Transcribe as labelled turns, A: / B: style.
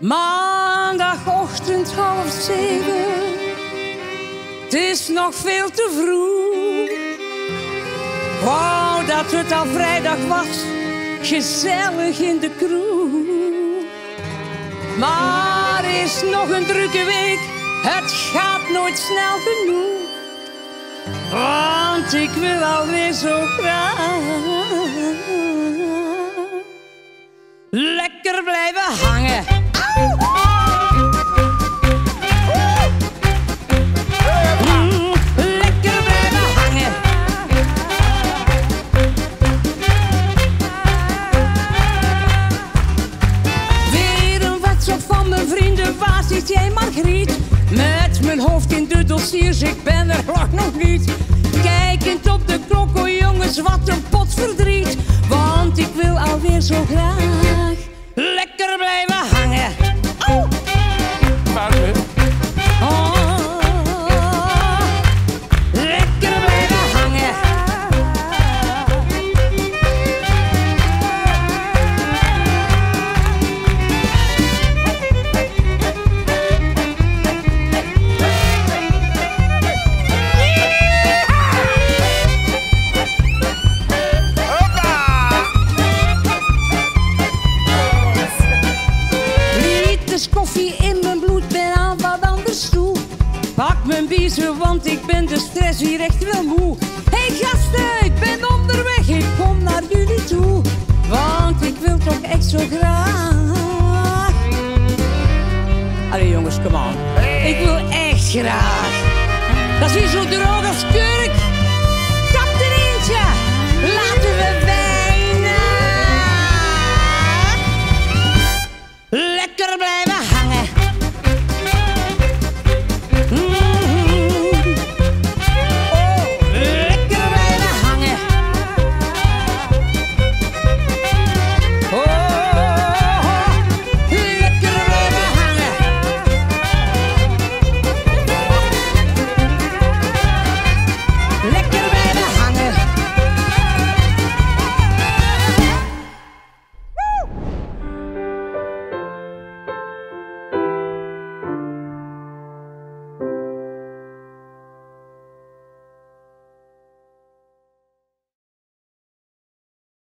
A: Maandagochtend 6:30. Het is nog veel te vroeg. Wou dat het al vrijdag was, gezellig in de kroeg. Maar is nog een drukke week, het gaat nooit snel genoeg. Want ik wil alweer zo graag lekker blijven hangen. Lekker blijven hangen. Weer een WhatsApp van mijn vrienden, waar zit jij Margriet? Met mijn hoofd in de dossiers, ik ben er nog niet. Kijkend op de klok, oh jongens, wat een pot verdriet. Want ik wil alweer zo graag lekker blijven hangen. Oh. Oh. Lekker blijven hangen. Koffie in mijn bloed, ben aan wat anders toe. Pak mijn biezen, want ik ben de stress hier echt wel moe. Hey gasten, ik ben onderweg, ik kom naar jullie toe. Want ik wil toch echt zo graag. Allee jongens, come on. Ik wil echt graag. Dat is hier zo droog als keur.